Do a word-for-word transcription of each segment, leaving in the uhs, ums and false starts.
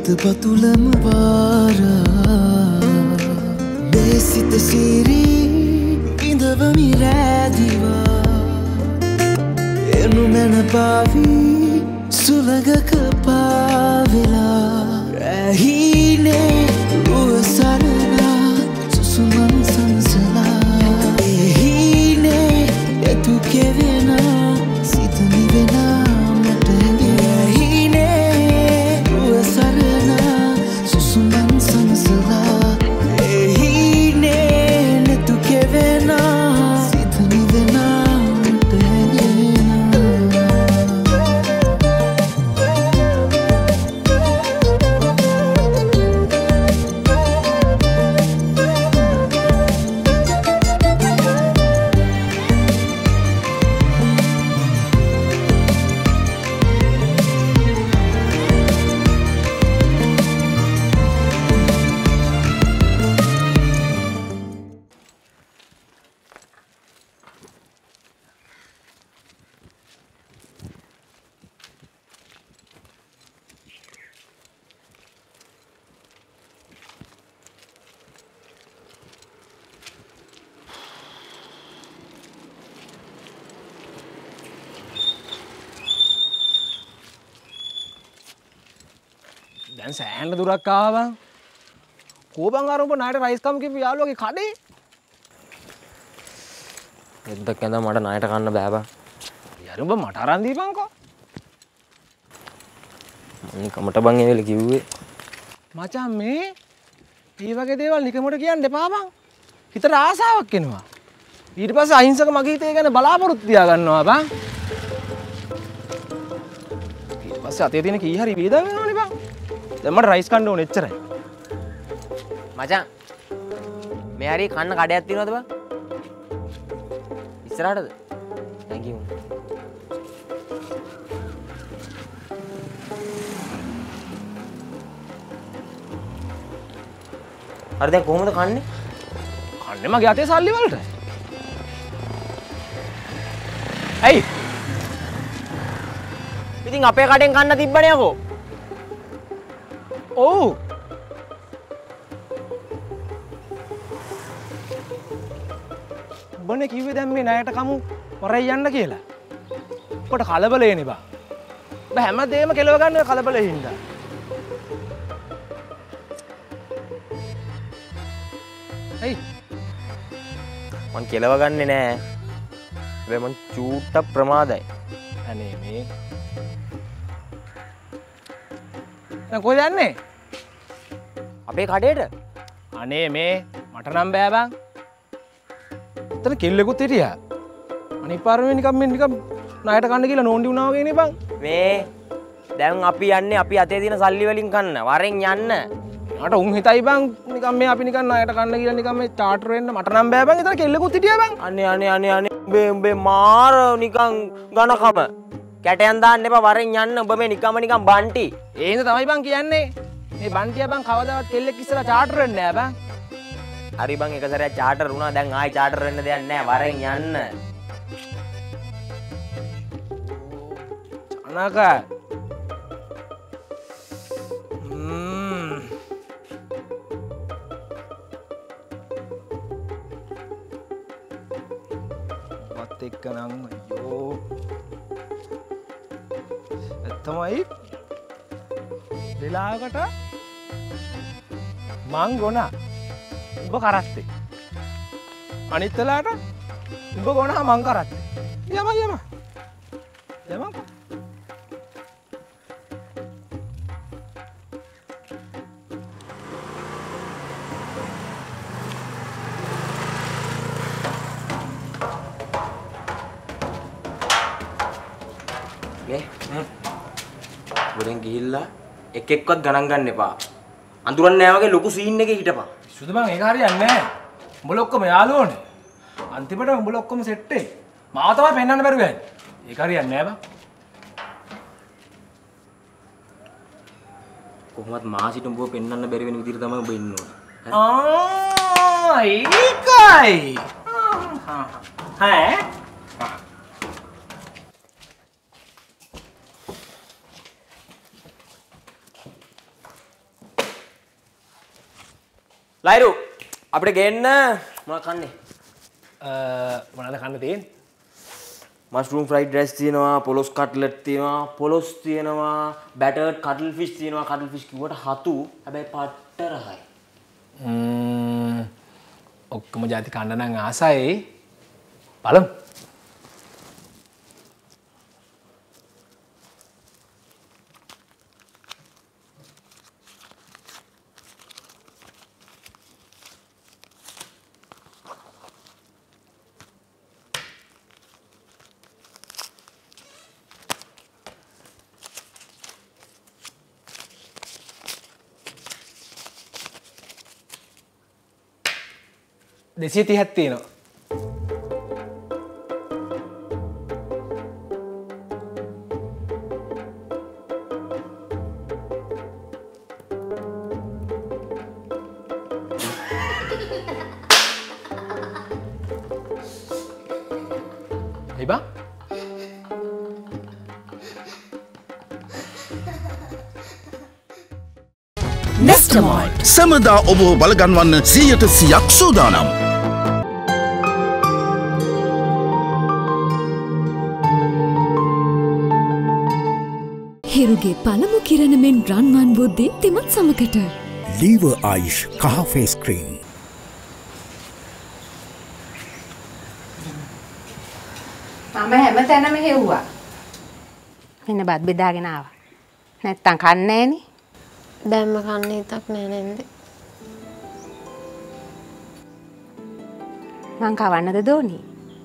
හද පතුලම වාරා මේ සිත සීරී ඉඳවමි රෑදිවා එනු මැන පාවී සුළඟක පාවෙලා රැහීනේ රුව සරලා සුසුමන් සනසලා එහීනේ එතු කෙවෙනා සිත නිවෙනා මට රැහීනේ රුව සරලා සුසුමන් සනසලා එහීනේ එතු කෙවෙනා සිත නිවෙනා මට දැන් සෑහෙන දුරක් ආවා බං. කෝබන් ආරම්භ ණයට රයිස් කම් කියපු යාළුවගේ කඩේ. එද්දක් ඇඳ මට ණයට කන්න බෑ බං. යාළුවා මට අරන් දීපන්කෝ. මම කමට බං ඒ වෙලේ කිව්වේ. මචං මේ මේ වගේ දේවල් නිකමට කියන්න එපා බං. හිතට ආසාවක් එනවා. ඊට පස්සේ අහිංසක මගේ හිතේ ගැන බලාපොරොත්තු තියා ගන්නවා බං. ඊට පස්සේ අතේ තියෙන කී හරි වේදන් වෙනවනේ බං. දැන් මට රයිස් කන්න ඕනේ එච්චරයි. මචං මේ හරි කන්න කඩයක් තියෙනවද බං? ඉස්සරහටද? thank you. හරි දැන් කොහොමද කන්නේ? කන්නේ මගේ අතේ සල්ලි වලට. ඇයි? ඉතින් අපේ කඩෙන් කන්න තිබ්බනේ යකෝ. ඔව්. බොනේ කිව්වේ දැන් මේ ණයට කමු වරයි යන්න කියලා. ඔකට කලබල එන්නේ බා. බෑ හැමදේම කෙලව ගන්න කලබලෙ හින්දා. ඇයි? මං කෙලව ගන්නෙ නෑ. හැබැයි මං චූට්ට ප්‍රමාදයි. අනේ මේ දැන් කොහෙද යන්නේ? අපේ කඩේට. අනේ මේ මට නම් බෑ බං. එතන කෙල්ලෙකුත් හිටියා. අනිත් පාරේ නිකන් මේ නිකන් ණයට කන්න කියලා නෝන්ඩි වුණා වගේ නේ බං. මේ දැන් අපි යන්නේ අපි අතේ තියෙන සල්ලි වලින් කන්න. වරෙන් යන්න. මට උන් හිතයි බං නිකන් මේ අපි නිකන් ණයට කන්න කියලා නිකන් මේ චාටර් වෙන්න මට නම් බෑ බං. එතන කෙල්ලෙකුත් හිටියා බං. අනේ අනේ අනේ අනේ උඹේ උඹේ මාර නිකන් ඝනකම. කැටයන් දාන්න එපා වරෙන් යන්න. උඹ මේ නිකම්ම නිකන් බන්ටි. ඒ හින්දා තමයි බං කියන්නේ. මේ බන්ටියා බං කවදාවත් කෙල්ලෙක් ඉස්සලා චාටර් වෙන්නේ නෑ බං. හරි බං එක සැරයක් චාටර් වුණා. දැන් ආයි චාටර් වෙන්න දෙයක් නෑ. වරෙන් යන්න. අනකා. ම්ම්. වත් එක්ක නම් අයියෝ. තමයි වෙලාවකට මං ගොනා උඹ කරත්තේ අනිත් වෙලාවට උඹ ගොනා මං කරත්තේ යම යම යමක නේ වරෙන් ගිහිල්ලා එක එක්කවත් ගණන් ගන්න එපා. අඳුරන්නේ නැහැ වගේ ලොකු සීන් එකේ හිටපන්. සුදු මං ඒක හරියන්නේ නැහැ. උඹලා ඔක්කොම යාළුවෝනේ. අන්තිමට උඹලා ඔක්කොම සෙට් එකේ. මාව තමයි පෙන්වන්න බැරුව යන්නේ. ඒක හරියන්නේ නැහැ බං. කොහොමවත් මාසිට උඹව පෙන්වන්න බැරි වෙන විදිහට තමයි උඹ ඉන්න ඕන. ආ ඒකයි. හා ලයිරු අපිට ගේන්න මොනවද කන්නේ? මොනවද කන්න තියෙන්නේ? මස්රූම් ෆ්‍රයිඩ් රයිස් තියෙනවා, පොලොස් කට්ලට් තියෙනවා, පොලොස් තියෙනවා, බැටර්ඩ් කටල් ෆිෂ් තියෙනවා. කටල් ෆිෂ් කිව්වට හතු. හැබැයි පට්ට රහයි. ම්ම් ඔක්කොම ಜಾති කන්න නම් ආසයි. බලමු. දෙසිය තිහක් තියෙනවා. ඇයි බං? Nestamalt සැමදා ඔබ බලගන්වන්න සීයට සියයක් සූදානම්. හිරුගේ පළමු කිරණ මෙන් රන්වන් වූ දීප්තිමත් සමකට ලීවර් ආයුෂ් කහ ෆේස් ක්‍රීම්. මම හැමතැනම හෙව්වා. මෙන්න බත් බෙදාගෙන ආවා. නැත්තම් කන්නේ නෑනේ. දැම්ම කන්න හිතක් නෑ නේද? මං කවන්නද දෝනි?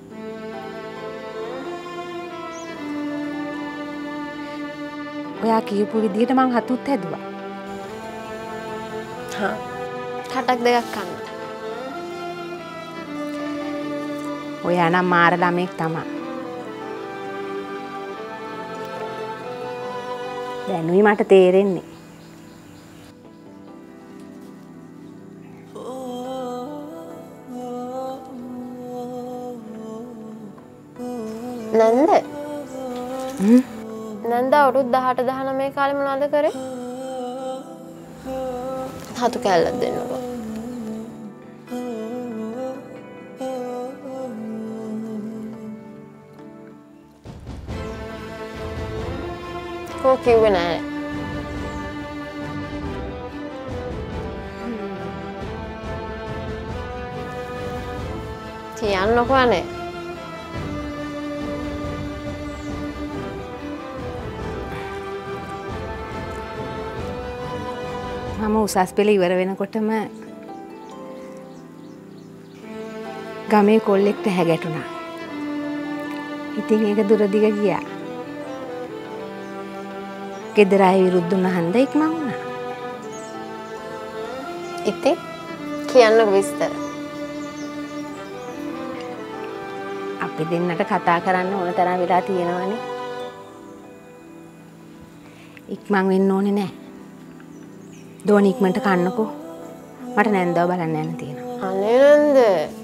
ඔයා කියපු විදිහට මං හතුත් හැදුවා. හා. කටක් දෙකක් කන්න. ඔයා නම් මාර ළමෙක් තමයි. දැනුයි මට තේරෙන්නේ. නන්ද? හ්ම්. නන්ද අවුරුදු දහඅට දහනවය කාලේ මොනවද කරේ? හතු කැල්ලක් දෙන්නකෝ. කෝ කිව්වේ නෑ. කියන්නකෝ අනේ. මම උසස් පෙළ ඉවර වෙනකොටම ගමේ කොල්ලෙක්ට හැගැටුණා. ඉතින් ඒක දුර දිග ගියා. ගෙදර අය විරුද්ධ වුණා හන්ද ඉක්මන් වුණා. ඉතින් කියන්නකෝ විස්තර. අපි දෙන්නට කතා කරන්න ඕන තරම් වෙලා තියෙනවානේ. ඉක්මන් වෙන්න ඕනේ නෑ. දෝනි ඉක්මනට කන්නකෝ. මට නැන්දව බලන්න යන්න තියෙනවා. අනේ නන්ද.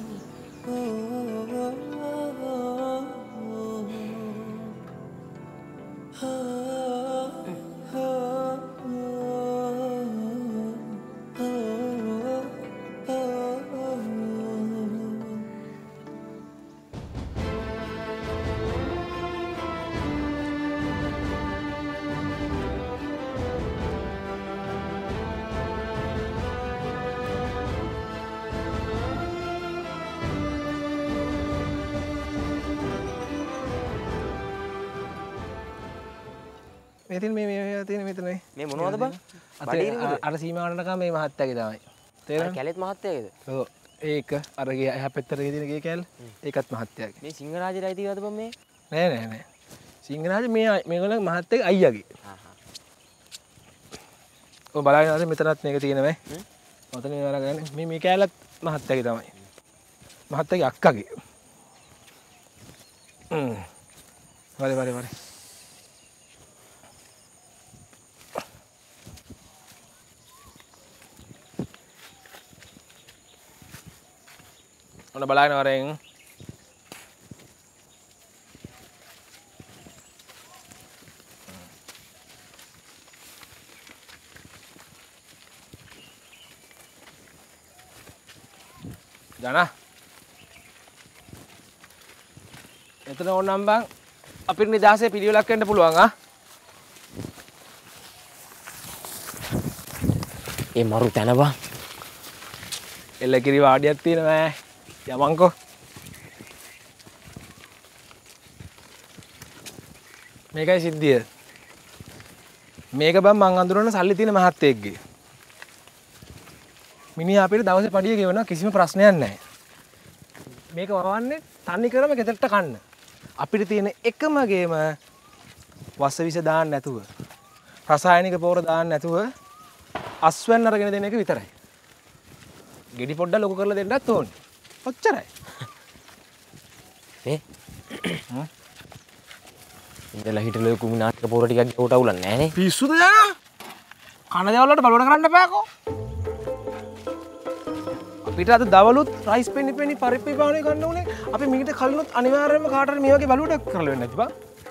මෙතන මේ මේ තියෙන මෙතන මේ මොනවද බං? අර සීමාවටකම මේ මහත්තයාගේ තමයි. තේරෙනවද? කැලෙත් මහත්තයාගේද? ඔව්. ඒක අර ගේ එහා පැත්තට තියෙන ගේ කැල. ඒකත් මහත්තයාගේ. මේ සිංහරාජේ අයිතිවද බං මේ? නෑ නෑ නෑ. සිංහරාජේ මේ මේගොල්ලෝ මහත්තයාගේ අයියාගේ. හා හා. ඔය බලන්න අර මෙතනත් මේක තියෙනවා. ඔතන මේ වරගන්නේ මේ මේ කැලත් මහත්තයාගේ තමයි. මහත්තයාගේ අක්කාගේ. හ්ම්. වරේ වරේ වරේ. ඔන්න බලන්න වරෙන් ජනා. එතන ඕනම් බං අපිට නිදහසේ පිළිවෙලක් වෙන්න පුළුවන් ආ. ඒ මරු තැන බං. එල්ල කිරි වාඩියක් තියෙනවා යමන්කෝ. මේකයි සිද්ධිය. මේක බං මං අඳුරන සල්ලි තියෙන මහත්තයෙක්ගේ. මිනිහා අපිට දවසේ පඩිය ගෙවනවා කිසිම ප්‍රශ්නයක් නැහැ. මේක වවන්නේ තනි කරම ගෙදරට කන්න. අපිට තියෙන එකම ගේම වස විස දාන්න නැතුව රසායනික පොර දාන්න නැතුව අස්වැන්න අරගෙන දෙන එක විතරයි. ගෙඩි පොඩ්ඩක් ලොකු කරලා දෙන්නත් ඕනේ. ඔච්චරයි. මේ ඉඳලා හිටලෝ කුමි නාටක පොර ටිකක් ගෙවට අවුලක් නැහැ නේ. පිස්සුද ජනා? කන දේවල් වලට බලවට කරන්න බෑකෝ. අපිට අද දවලුත් රයිස් පෙනි පෙනි පරිප්පි පානේ ගන්න උනේ. අපි මීට කලිනුත් අනිවාර්යයෙන්ම කාටට මේ වගේ බලුවටක් කරලා වෙන්නේ නැති බං.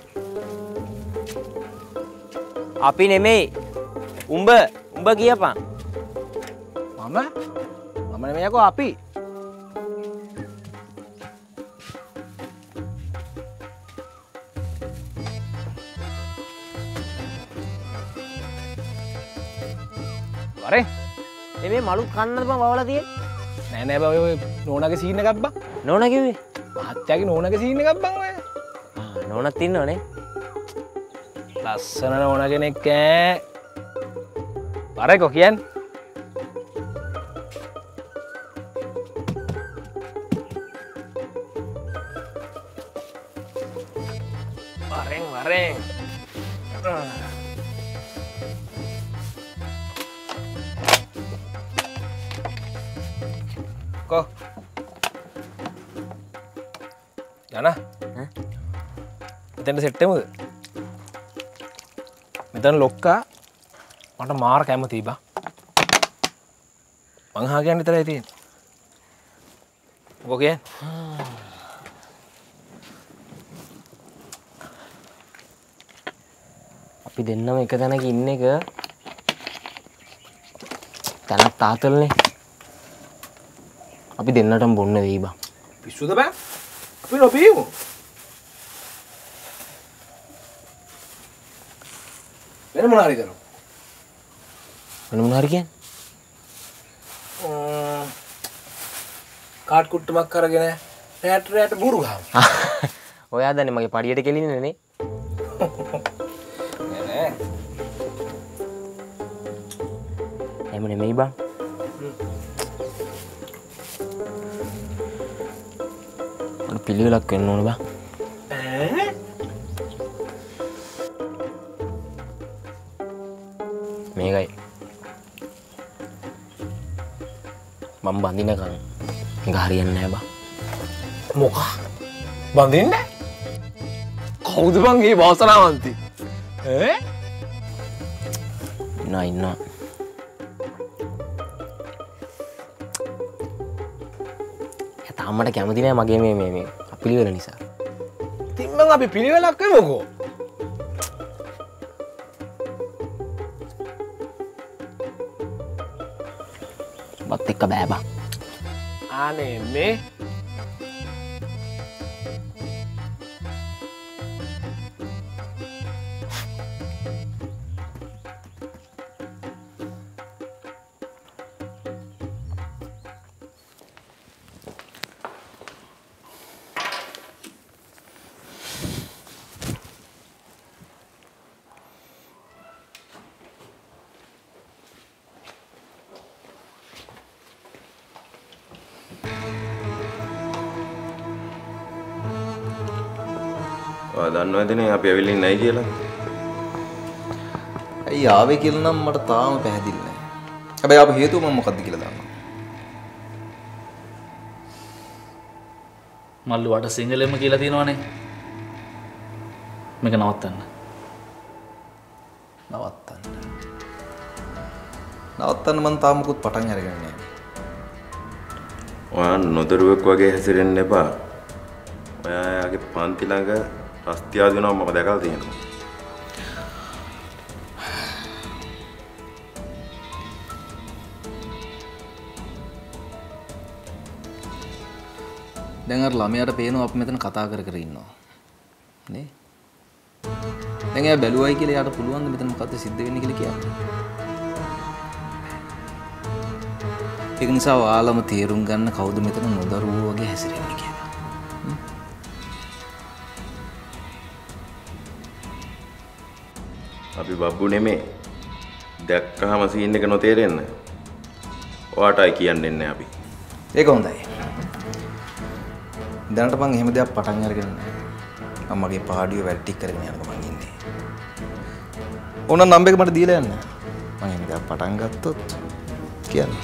අපි නෙමෙයි. උඹ උඹ කියපන්. මම මම නෙමෙයි යකෝ අපි. වරේ නෙමෙයි මලුත් කන්නද බං වවලා තියෙන්නේ. නෑ නෑ බං ඔය නෝනාගේ සීන් එකක් බං. නෝනා කිව්වේ? මහත්තයාගේ නෝනාගේ සීන් එකක් බං ඔය. ආ නෝනත් ඉන්නවනේ. ලස්සන නෝනා කෙනෙක් ඈ. වරේකෝ කියන්නේ. වරෙන් වරෙන්. Ko. Jana. Hah? මෙතන සෙට් එකමුද? මෙතන ලොක්කා මට මාර කැමතියි බා. මං හා කියන්නේ විතරයි තියෙන්නේ. මොකෝ කියන්නේ? අපි දෙන්නම එක තැනක ඉන්න එක තැනක් තාතල්නේ. අපි දෙන්නටම බොන්න වෙයි බං. පිස්සුද බං? අපි නොපීමු. වෙන මොන හරි කරමු. වෙන මොන හරි කියන්නේ? කාට් කුට්ටමක් අරගෙන රැට රැට බුරු ගහමු. ඔයා දන්නේ මගේ පඩියට කෙලින්නේ නේ. නෑ නෑ. එහෙම නෙමෙයි බං. පිළිවෙලක් වෙන්න ඕන බං. ඈ මේකයි මම බඳිනකන් මේක හරියන්නේ නැහැ බං. මොකක්? බඳින්නේ? කවුද බං මේ වාසනාවන්ති? ඈ ඉන්නා ඉන්නා. තාමට කැමති නෑ මගේ මේ මේ මේ පිළිවෙල නිසා. ඉතින් මං අපි පිළිවෙලක් වෙමුකෝ. බත් එක්ක බෑ බං. අනේ මේ දන්නවදනේ අපි ඇවිල්ලා ඉන්නයි කියලා. ඇයි ආවේ කියලා නම් මට තාම පැහැදිලි නෑ. හැබැයි ආපු හේතුව මම මොකක්ද කියලා දන්නවා. මල්ලු වට සිංහලෙන්ම කියලා තියෙනවනේ. මේක නවත්තන්න. නවත්තන්න. නවත්තන්න මම තාම මොකුත් පටන් අරගෙන නෑ. ඔයා නොදරුවෙක් වගේ හැසිරෙන්න එපා. ඔයාගේ පන්ති ළඟ රස්තියාදු නම් මම දැකලා තියෙනවා. දැන් අර ළමයාට පේනවා අපි මෙතන කතා කර කර ඉන්නවා. නේ? දැන් එයා බැලුවයි කියලා එයාට පුළුවන් ද මෙතන මොකද්ද සිද්ධ වෙන්නේ කියලා කියන්න. ඒක නිසා ඔයාලම තේරුම් ගන්න කවුද මෙතන නොදරුවෝ වගේ හැසිරෙන්නේ කියලා. අපි බබ්බු නෙමේ. දැක්කහම සීන් එක නොතේරෙන්න. ඔයාටයි කියන්නේ නැහැ අපි. ඒක හොඳයි. දැනට මං එහෙම දෙයක් පටන් අරගෙන නැහැ. අම්මගේ පාඩිය වැඩ ටික කරගෙන යනකම් මං ඉන්නේ. ඕන නම්බර් එක මට දීලා යන්න. මං එහෙම දෙයක් පටන් ගත්තොත් කියන්න.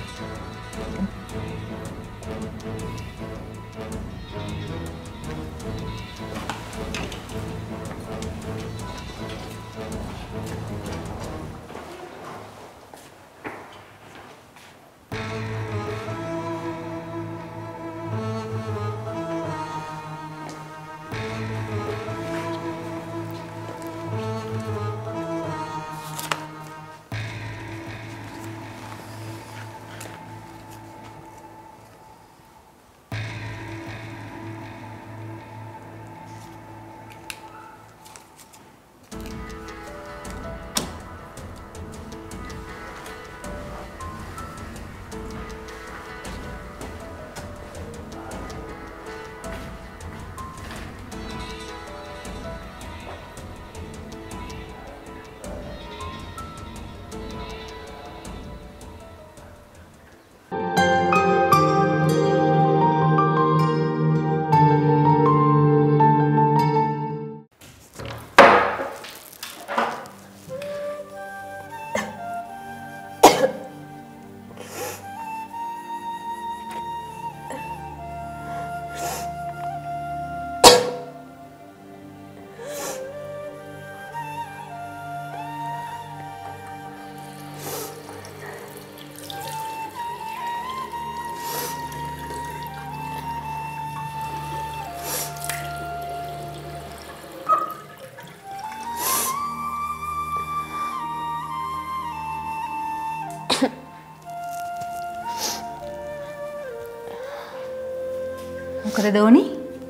මොකද දෝනි?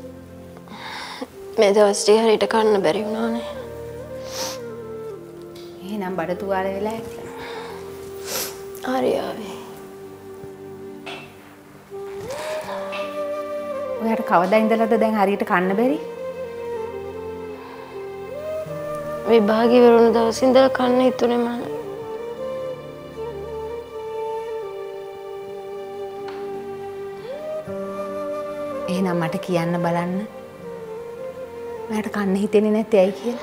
මේ දවස් ටික හරියට කන්න බැරි වුණානේ. එහෙනම් බඩ තුවාල වෙලා ඇති. හරි ආවේ. ඔයාට කවදා ඉඳලාද දැන් හරියට කන්න බැරි? විභාගය වරුණ දවස් ඉඳලා කන්න හිතුනේ මම. එහෙනම් මට කියන්න බලන්න. මට කන්න හිතෙන්නේ නැත්තේ ඇයි කියලා?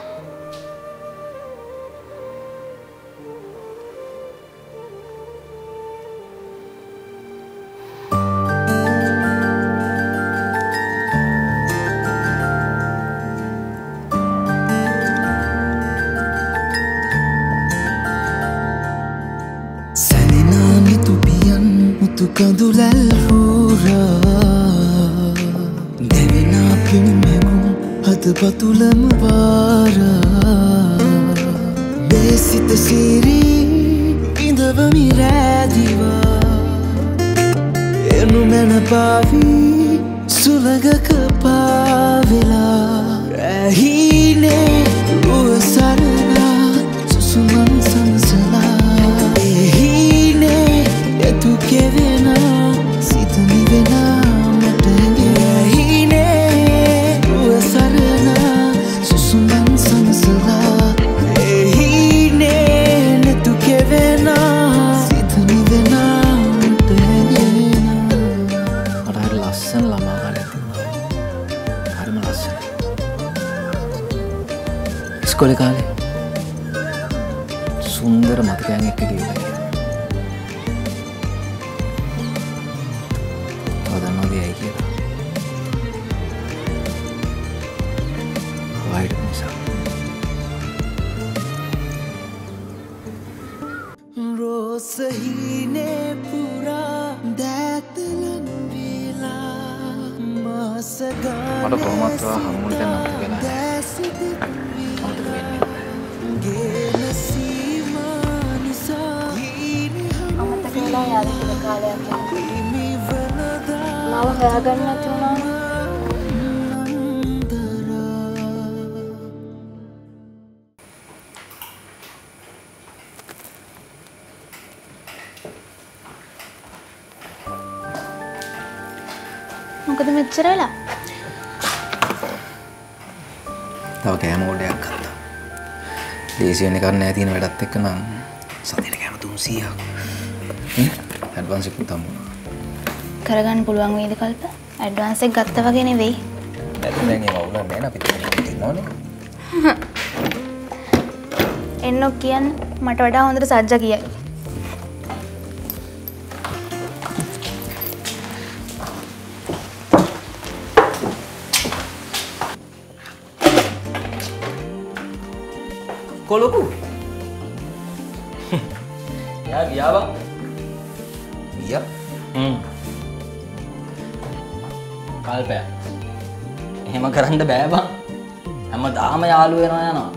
සැනිනාමි තුපියන් මුතු කඳුලැල් හෝරා පතුලම පාරා බේසිත සීරී ඉඳවමි රෑදිවා එනු මැන පාවී සුළඟක පාවෙලා රැහිනේ රුව සරණා සුසුමන් සමසලා එහිනේ එතු කෙවෙනා සිත නිවෙනා මට රැහිනේ රුව සරණා සුසුමන් සමසලා එහිනේ නෙතු කෙවෙනා සිත නිවෙනා මට මට හරි ලස්සන ළමා කාලයක් තිබුණා. හරිම ලස්සනයි. ඉස්කෝලේ කාලේ සුන්දර මතකයන් එක්ක ගිහිල්ලා ගියා. තවදන්නෝද ඇයි කියලා. වයිඩ් නිසා. රෝසහිනේ පුරා දැතලන් වේලා මාසගාන මට කොහොමත් ඔයා හම්බුනේ දැන් අමතක වෙලා නැහැ. අමතක වෙන්නේ අමතක වෙලා යාද කියලා කාලයක් යනවා. මාව හොයාගන්න නැති වුණා. මොකද මෙච්චර වෙලා? තව කෑම ඕඩයක් ගත්තා. දේශි වෙන එකක් නැහැ තියෙන වැඩත් එක්ක නම් සතියට කෑම තුන්සීයක්. නේ? ඇඩ්වාන්ස් එකක් තමු. කරගන්න පුළුවන් වේද කල්ප? ඇඩ්වාන්ස් එක ගත්තා වගේ නෙවෙයි. දැන් දැන් ඒව වුණා නෑ නේ අපිට තියෙනවනේ. එන්නෝ කියන්න මට වඩා හොඳට සජ්ජා කියයි. කොලොකු යා ගියා බං ගියා හ්ම් කල්පය එහෙම කරන්න බෑ බං හැමදාම යාළු වෙනවා යනවා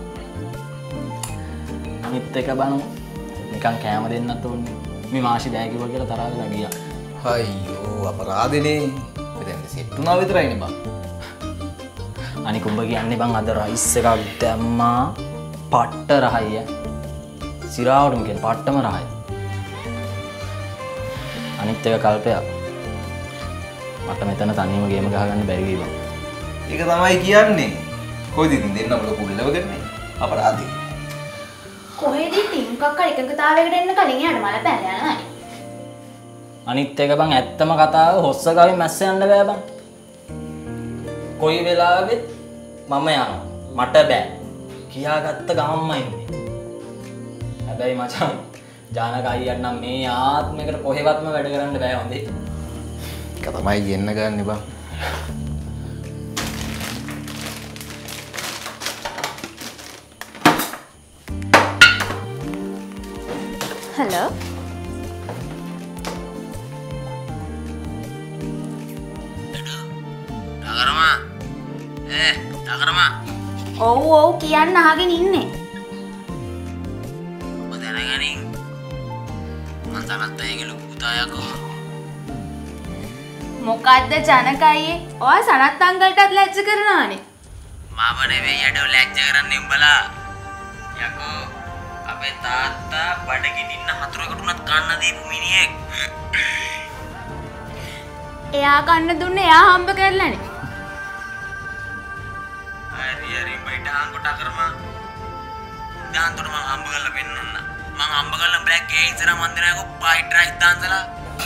අනිත් එක බං නිකන් කෑම දෙන්නත් ඕනේ මේ මාෂි බෑ කිව්වා කියලා තරහ වෙලා ගියා අයියෝ අපරාධනේ මෙතෙන් සෙට් වුණා විතරයිනේ බං අනික උඹ කියන්නේ බං අද රයිස් එකක් දැම්මා පට්ට රහයි සිරාවටම කියන පට්ටම රහයි අනිත් එක කල්පයක් මට මෙතන තනියම ගේම ගහගන්න බැරි වී බං ඒක තමයි කියන්නේ කොයිද ඉතින් දෙන්නම ලොකු ඉලවගන්නේ අපරාධي කොහෙද ඉතින් කක්ක එකඟතාවයකට එන්න කලින් යාට මල පැනලා යනවා අනිත් එක බං ඇත්තම කතාව හොස්ස ගාවින් මැස්ස යන්න බෑ බං කොයි වෙලාවෙත් මම යනවා මට බෑ කියාගත්ත ගමම්ම ඉන්නේ. හැබැයි මචං ජානක අයියට නම් මේ ආත්මයකට කොහෙවත්ම වැඩ කරන්න බෑ හොඳේ. ඒක තමයි ගෙන්න ගන්න බං. හලෝ. ඩගරමා. ඒ ඩගරමා. ඔව් ඔව් කියන්න අහගෙන ඉන්නේ. ඔබ දැනගනින්. මං තරත් අයගේ ලොකු පුතා යකෝ. මොකද්ද ජනක අයියේ? ඔයා සනත් අංකල්ටත් ලැජ්ජ කරනවානේ. මම නෙවෙයි යඩෝ ලැජ්ජ කරන්නේ උඹලා. යකෝ අපේ තාත්තා බඩගිනින්න හතුරෙකුට උනත් කන්න දීපු මිනිහෙක්. එයා කන්න දුන්නේ එයා හම්බ කරලානේ. හරි හරි බයිට හංගොට කරමා. දාන්තර මං හම්බ කරලා පෙන්නන්න. මං හම්බ කරලා බ්ලැක් ගේ ඉස්සර මන්දිරයක ෆ්‍රයිඩ් රයිස් දාන්සලා.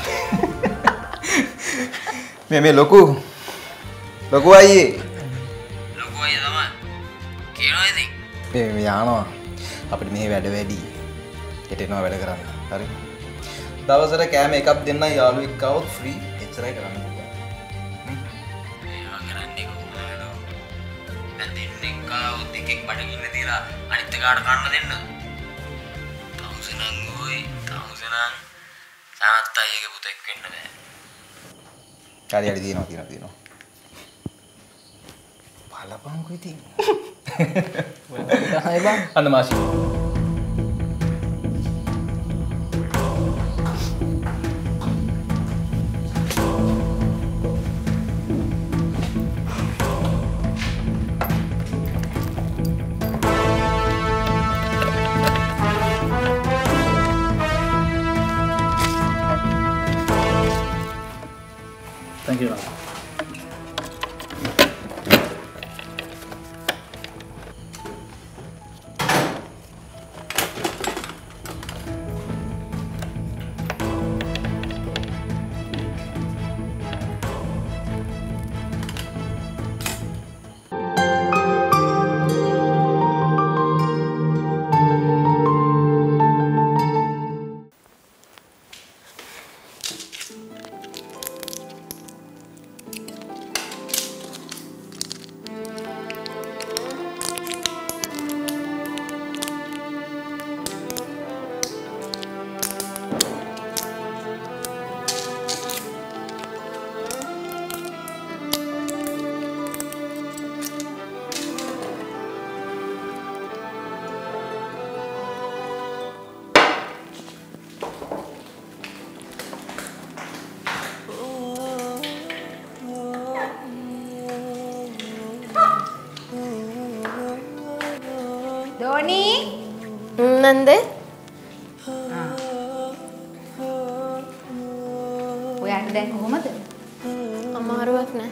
මේ මේ ලොකු ලොකු අයියේ ලොකු අයියා තමයි. කියනවා ඉතින්. මේ මේ යනවා. අපිට මේ වැඩ වැඩි. හෙට එනවා වැඩ කරන්න. හරි. දවසට කෑම එකක් දෙන්න යාළුවෙක් આવොත් ෆ්‍රී. එච්චරයි කරන්න. ඒවා කරන්නේ කොහොමද? දැන් දෙන්නෙක් આવොත් එකෙක් බඩගින්න තියලා අනිත් එකාට කන්න දෙන්න. තවුසනන් ඔයි තවුසනන් සාත් අයියගේ පුතෙක් වෙන්න බෑ. හරි හරි දිනනවා දිනනවා දිනනවා. බලපං කොයිද? හයි බං. අන්න මාෂි. Thank you. Doni? Nande? ඔයාට දැන් කොහමද? අමාරුවක් නෑ.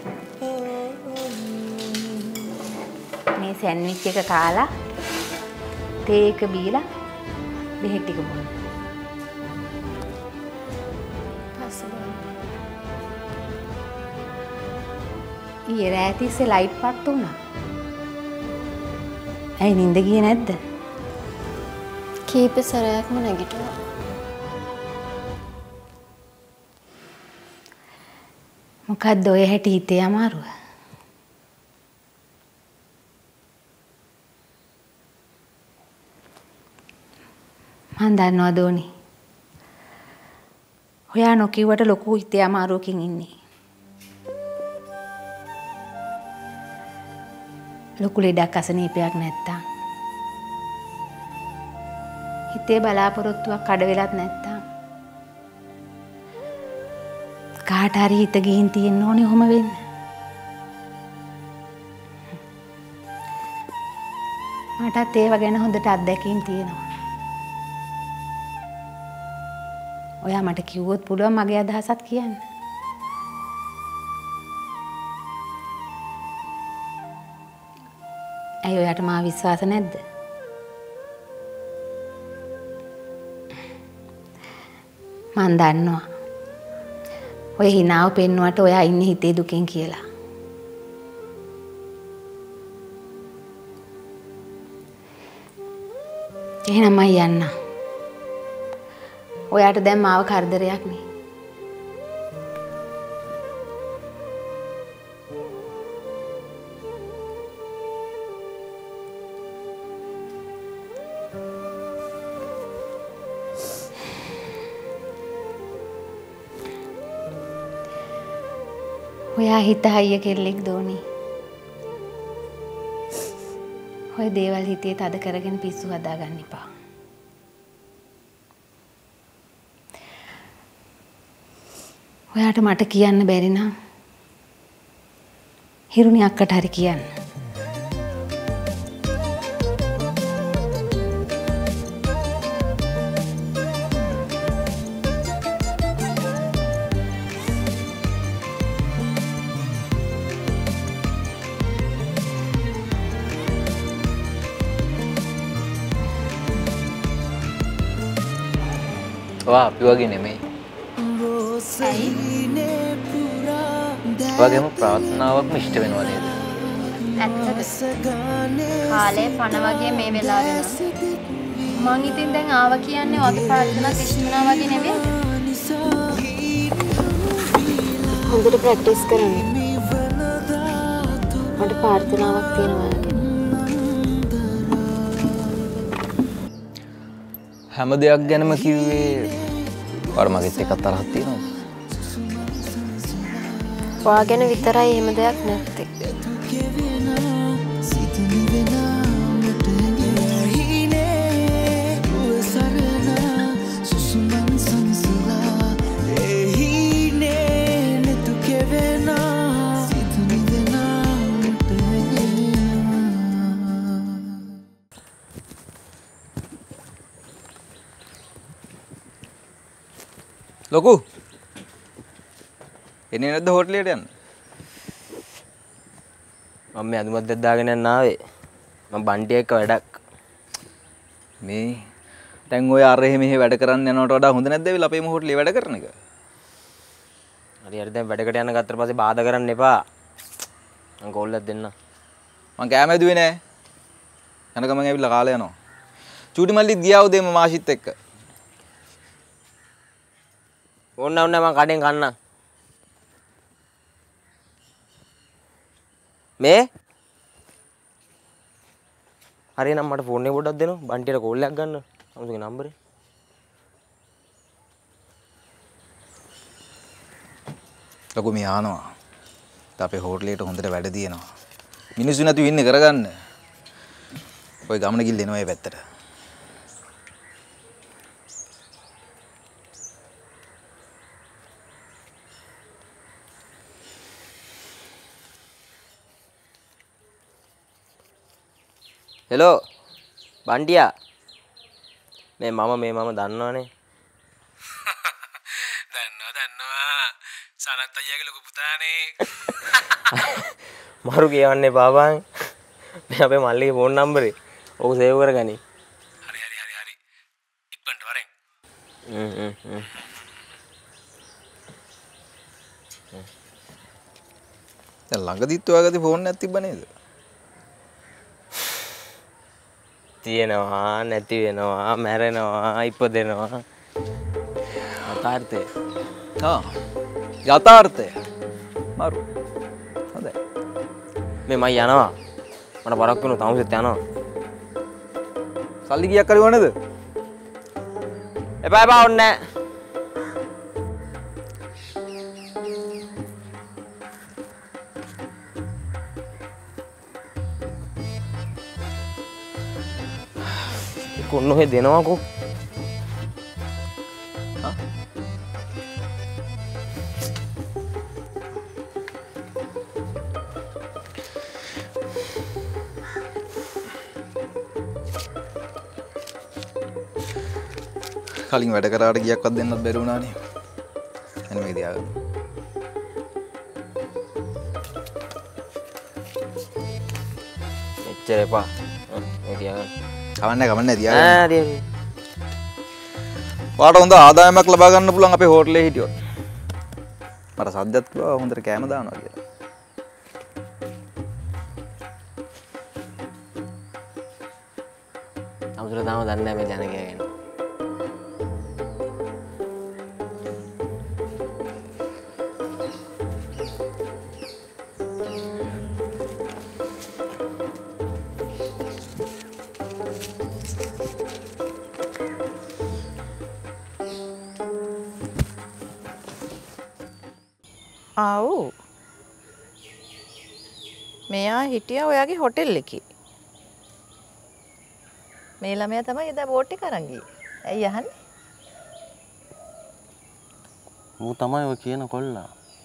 මේ සෑන්ඩ්විච් එක කාලා තේ එක බීලා බෙහෙත් ටික බොන්න. ඊයේ රෑ තිස්සේ ලයිට් පත් වුණා. ඇයි නින්ද ගියේ නැද්ද? කීප සැරයක්ම නැගිටිනවා. මොකද්ද ඔය හැටි හිතේ අමාරුව? මන් දන්නවා දෝනි. ඔයා නොකියුවට ලොකු හිතේ අමාරුවකින් ඉන්නේ. ලොකු ලෙඩක් අසනීපයක් නැත්තම් හිතේ බලාපොරොත්තුවක් කඩ වෙලත් නැත්තම් කාට හරි හිත ගිහින් තියෙන්න ඕනේ ඔහොම වෙන්න. මටත් ඒව ගැන හොඳට අත්දැකීම් තියෙනවා. ඔයා මට කිව්වොත් පුළුවන් මගේ අදහසත් කියන්න. ඇයි ඔයාට මා විශ්වාස නැද්ද? මන් දන්නවා. ඔය හිනාව පෙන්නුවට ඔයා ඉන්නේ හිතේ දුකෙන් කියලා. එහෙනම් මම යන්න. ඔයාට දැන් මාව කරදරයක් නේ. ඔයා හිත හයිය කෙල්ලෙක් දෝනි. ඔය දේවල් හිතේ තද කරගෙන පිස්සු හදාගන්න එපා. ඔයාට මට කියන්න බැරි නම් හිරුනි අක්කට හරි කියන්න. ඔයා අපි වගේ නෙමෙයි. ඔයාගේම ප්‍රාර්ථනාවක්ම ඉෂ්ට වෙනවා නේද? ඇත්තද? කාලේ පණ වගේ මේ වෙලාවේ මං ඉතින් දැන් ආවා කියන්නේ ඔයාගේ ප්‍රාර්ථනා කිසිමනා වගේ නෙවෙයි. හොඳට ප්‍රැක්ටිස් කරන්න. මට ප්‍රාර්ථනාවක් තියෙනවා. හැම දෙයක් ගැනම කිව්වේ ඔයාලා මගෙත් එකක් තරහක් තියෙනවද? ඔයා ගැන විතරයි එහෙම දෙයක් නැත්තේ. ලොකු එන්නේ නැද්ද හෝටලෙට යන්න? මම මේ අදුමත් දෙයක් දාගෙන යන්න ආවේ. මම බන්ටි එක්ක වැඩක්. මේ දැන් ඔය අර එහෙ මෙහෙ වැඩ කරන්න යනවට වඩා හොඳ නැද්ද වෙලා අපේම හෝටලේ වැඩ කරන එක? හරි හරි දැන් වැඩකට යන ගත්තට පස්සේ බාධා කරන්න එපා. මං කෝල් එකක් දෙන්න. මං කෑම ඇදුවේ නෑ. යන ගමන් ඇවිල්ලා කාලේ යනවා. චූටි මල්ලිත් ගියා උදේම මාෂිත් එක්ක. ඕන්න ඕන්න මං කඩෙන් කන්නම්. මේ හරි නම් මට ෆෝන් එක පොඩ්ඩක් දෙන්න. බන්ටියට කෝල් එකක් ගන්න. අමුතුගේ නම්බරේ. ලොකු මේ ආනවා. අපේ හෝටලේට හොඳට වැඩ දිනනවා. මිනිස්සු නැතුව ඉන්නේ කරගන්න. ඔය ගමන ගිල්ල එනවා ඒ පැත්තට. හෙලෝ බන්ටියා මේ මම මේ මම දන්නවනේ. දන්නවා දන්නවා සනත් අයියාගේ ලොකු පුතානේ. මරු කියවන්න එපා බං. මේ අපේ මල්ලිගේ ෆෝන් නම්බරේ. ඕක සේව් කරගනි. හරි හරි හරි හරි. ඉක්මනට වරෙන්. හ්ම් හ්ම් හ්ම්. දැන් ළඟදිත් ඔයාගදී ෆෝන් එකක් තිබ්බ නේද? තියෙනවා නැති වෙනවා මැරෙනවා ඉපදෙනවා. යථාර්ථය. ආ යථාර්ථය. මරු. හොඳයි. මේ මම යනවා. මට බරක් වෙනවා තාමසෙත් යනවා. සල්ලි කීයක් හරි ඕනේද? එපා එපා ඕනේ නැහැ. කොන්නෝහෙ දෙනවකෝ. හා? කලින් වැඩ කරාට ගියක්වත් දෙන්නත් බැරි වුණානේ. එන්න මේක තියාගන්න. එච්චර එපා. මේ තියාගන්න. කවන්නේ කවන්නේ තියාගන්න. ඈ තියාගන්න. ඔයාලට හොඳ ආදායමක් ලබා ගන්න පුළුවන් අපේ හෝටලේ හිටියොත්. මට සද්දත් කිව්වා හොඳට කෑම දානවා කියලා. අමුතුර තාම දන්නේ නැහැ මේ ජනකයා ගැන. ආව් මෙයා හිටියා ඔයාගේ හොටෙල් එකේ. මේ ළමයා තමයි එදා බෝට් එක අරන් ගියේ. ඇයි අහන්නේ? ඌ තමයි ඔය කියන කොල්ලා.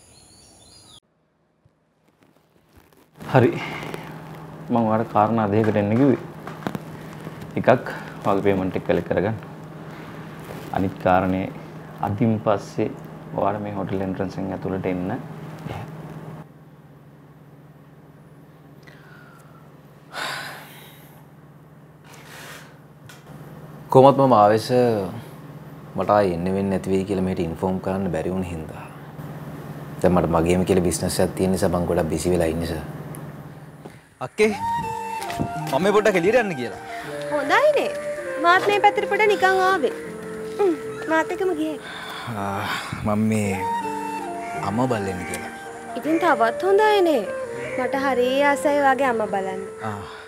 හරි. මම ඔයාලට කාරණා දෙකකට එන්න කිව්වේ. එකක් ඔයාගේ පේමන්ට් එක කලෙක්ට් කරගන්න. අනිත් කාරණේ අදින් පස්සේ ඔයාලා මේ හොටෙල් එන්ට්‍රන්ස් එකෙන් ඇතුළට එන්න බැහැ. කොහොමත් මම ආවෙස මට ආයෙ එන්න වෙන්නේ නැති වෙයි කියලා මෙහෙට ඉන්ෆෝම් කරන්න බැරි වුණ හින්දා. දැන් මට මගේම කියලා බිස්නස් එකක් තියෙන නිසා මම ගොඩක් බිසි වෙලා ඉන්නේ සර්. අක්කේ මම මේ පොඩ්ඩක් එළියට යන්න කියලා. හොඳයිනේ. මාත් මේ පැත්තට පොඩ නිකන් ආවේ. මාත් එක්කම ගියේ. මම මේ අම්මා බලන්න කියලා. ඉතින් තවත් හොඳයිනේ. මට හරිය ආසයි වගේ අම්මා බලන්න. ආ